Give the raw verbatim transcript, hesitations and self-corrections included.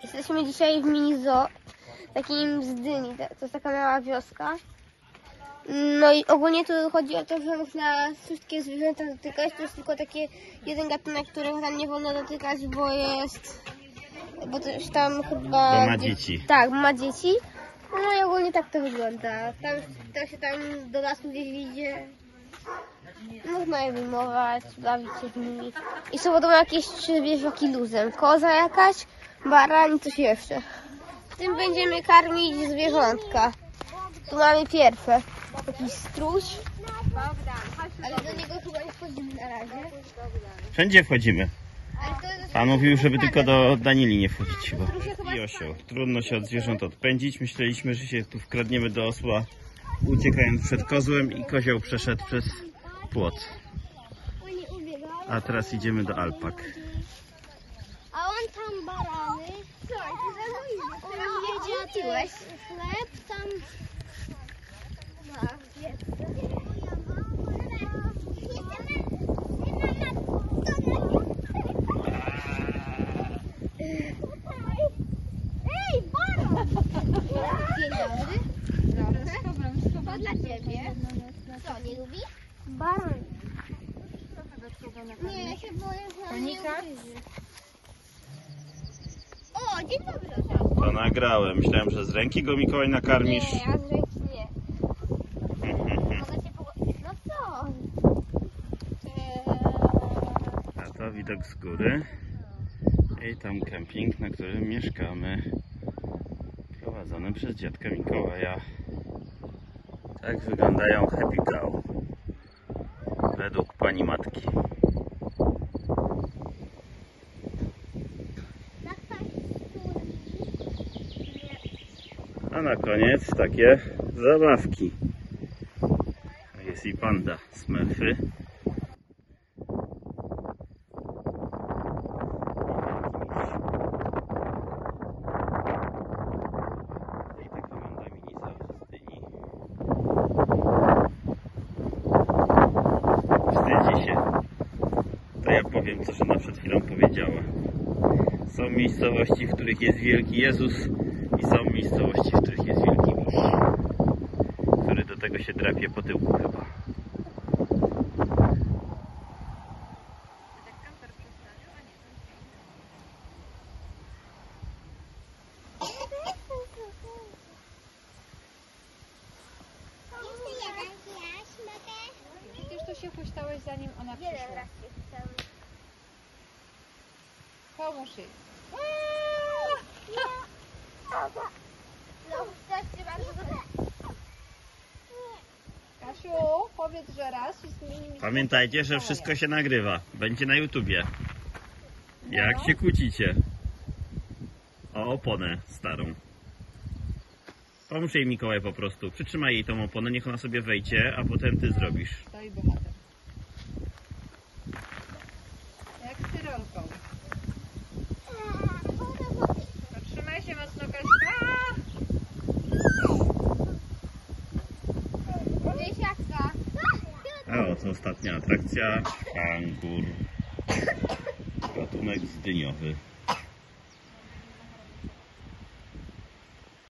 Jesteśmy dzisiaj w mini zoo, takim z Dyni, to jest taka mała wioska. No i ogólnie tu chodzi o to, że można wszystkie zwierzęta dotykać. To jest tylko taki jeden gatunek, którego tam nie wolno dotykać, bo jest... Bo też tam chyba... Bo ma dzieci. Tak, ma dzieci. No i ogólnie tak to wygląda. Tam, to się tam do lasu gdzieś idzie. Można je wyjmować, bawić się z nimi. I są podobno jakieś trzy zwierzaki luzem. Koza jakaś, baran i coś jeszcze. Tym będziemy karmić zwierzątka. Tu mamy pierwsze. Jakiś struś. Ale do niego chyba nie wchodzimy na razie. Wszędzie wchodzimy. Pan mówił, żeby tylko do Danieli nie wchodzić chyba. I osioł. Trudno się od zwierząt odpędzić. Myśleliśmy, że się tu wkradniemy do osła, uciekając przed kozłem, i kozioł przeszedł przez płot. A teraz idziemy do alpak. A on tam barany. Co? On jedzie chleb tam. Ej, baran! Dzień dobry. To dla ciebie. Co, nie lubi? Baran. Nie, ja się boję, że on nie ugryzie. O, dzień dobry. To nagrałem. Myślałem, że z ręki go, Mikołaj, nakarmisz. Nie, ja z ręki nie. No co? A to widok z góry. I tam kemping, na którym mieszkamy. Prowadzony przez dziadka Mikołaja. Tak wyglądają happy cow. Według pani matki. A na koniec takie zabawki. Jest i panda Smurfy. I tak wygląda mini zoo z Dyni. Wstydzi się. To ja powiem, co żona przed chwilą powiedziała. Są miejscowości, w których jest wielki Jezus, i są miejscowości, w których jest wielki miś, który do tego się drapie po tyłku chyba. Przecież to się huśtałeś, zanim ona Wiele przyszła. razy chciałam. Pomóż jej. No, wstawcie bardzo dobrze. Kasiu, powiedz, że raz. I z nimi Pamiętajcie, że wszystko się nagrywa. Będzie na YouTubie. Jak się kłócicie o oponę starą. Pomóż jej, Mikołaj, po prostu. Przytrzymaj jej tą oponę, niech ona sobie wejdzie, a potem ty zrobisz. Stoi bohater. Jak z tyrolką. Trzymaj się mocno, Kasia. Wiesiaczka. A oto ostatnia atrakcja. Kangur. Gatunek zdyniowy.